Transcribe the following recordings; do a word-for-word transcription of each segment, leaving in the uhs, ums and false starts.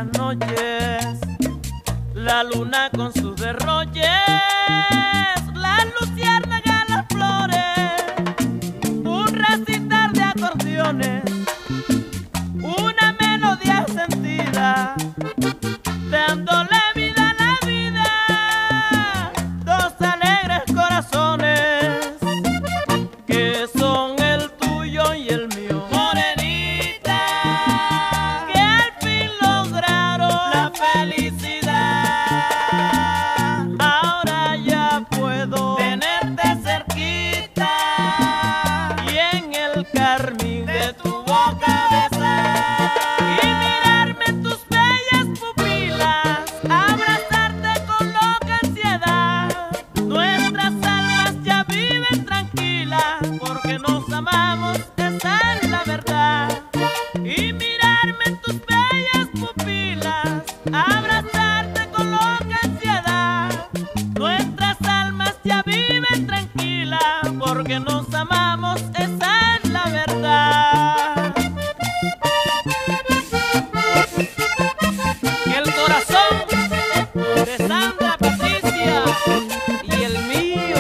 las noches, la luna con sus derroches, las luciérnagas, las flores, un recitar de acordeones, una melodía sentida, dándole vida a la vida, dos alegres corazones que son el tuyo y el mío. Morenita, que al fin lograron la felicidad. Ahora ya puedo tenerte cerquita y en el carmín de tu boca besar y mirarme en tus bellas pupilas, abrazarte con loca ansiedad. Nuestras almas ya viven tranquilas porque nos amamos, esa es la verdad. Y mirarme en tus bellas pupilas, abrazarte con loca ansiedad. Nuestras almas ya viven tranquilas porque nos amamos, esa es la verdad. El corazón de Sandra Patricia y el mío.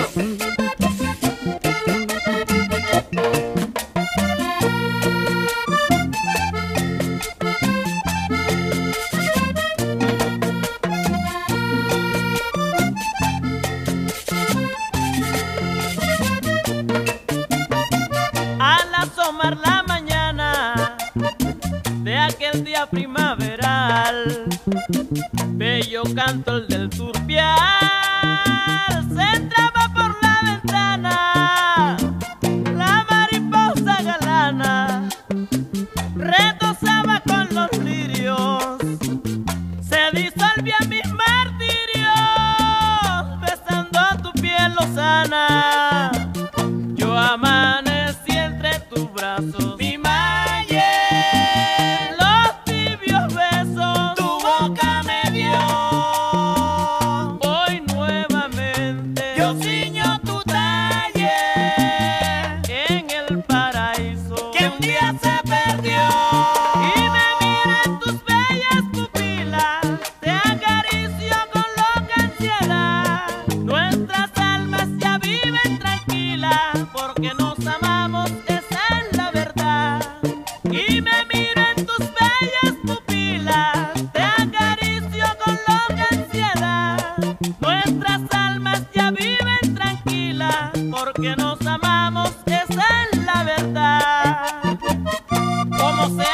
Al asomar la mañana de aquel día primaveral, bello canto el del turpial se entraba por la ventana. La mariposa galana retozaba con los lirios, se disolvían mis martirios besando tu piel lozana. Yo amanecí entre tus brazos, mi maye, los tibios besos tu boca me dio. Hoy nuevamente yo ciño tu talle en el paraíso que un día se perdió. Y me miro en tus bellas pupilas, te acaricio con loca ansiedad. Nuestras almas ya viven tranquilas porque nos amamos, esa es la verdad. Y me miro en tus bellas pupilas, te acaricio con loca ansiedad. Nuestras almas ya viven tranquilas porque nos amamos, esa es la verdad. Como sea